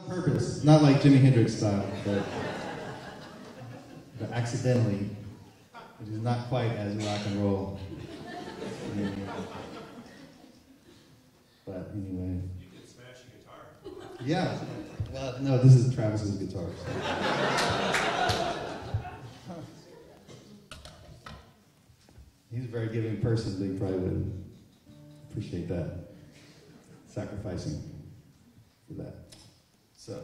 purpose, not like Jimi Hendrix style, but accidentally. It is not quite as rock and roll. But anyway. You can smash a guitar. Yeah. Well, no, this is Travis's guitar. So. He's a very giving person, so he probably would appreciate that. Sacrificing for that. So.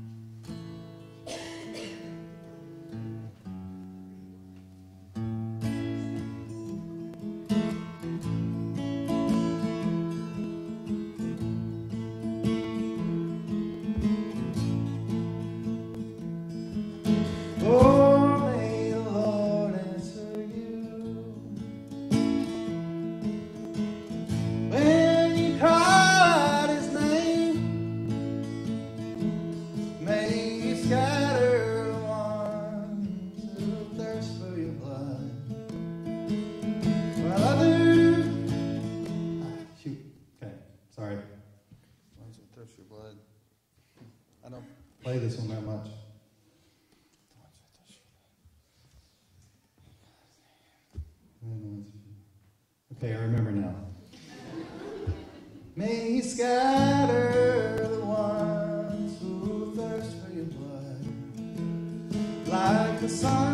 Play this one that much. Okay, I remember now. May he scatter the ones who thirst for your blood, like the sun.